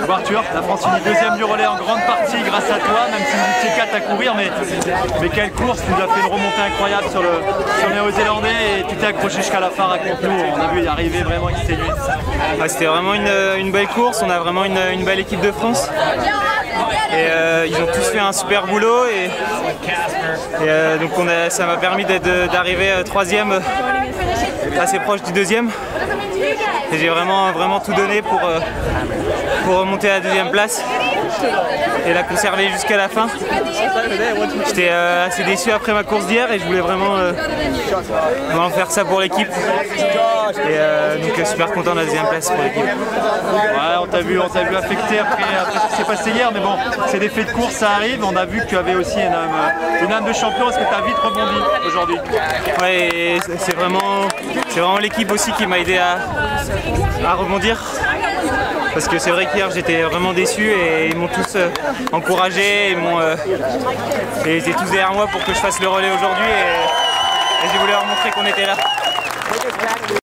Bon Arthur, la France finit deuxième du relais en grande partie grâce à toi, même si vous étiez 4 à courir, mais quelle course, tu nous as fait une remontée incroyable sur les Néo-Zélandais et tu t'es accroché jusqu'à la fin, raconte-nous, on a vu y arriver vraiment exténué. Ah, c'était vraiment une belle course, on a vraiment une belle équipe de France. Et ils ont tous fait un super boulot et donc ça m'a permis d'arriver troisième assez proche du deuxième. Et j'ai vraiment tout donné pour remonter à la deuxième place et la conserver jusqu'à la fin. J'étais assez déçu après ma course d'hier et je voulais vraiment faire ça pour l'équipe. Et donc super content de la deuxième place pour l'équipe. Ouais, on t'a vu affecté après ce qui s'est passé hier, mais bon, c'est des faits de course, ça arrive. On a vu que tu avais aussi une âme de champion. Est-ce que tu as vite rebondi aujourd'hui? Ouais, c'est vraiment l'équipe aussi qui m'a aidé à rebondir. Parce que c'est vrai qu'hier j'étais vraiment déçu et ils m'ont tous encouragé et ils étaient tous derrière moi pour que je fasse le relais aujourd'hui et j'ai voulu leur montrer qu'on était là.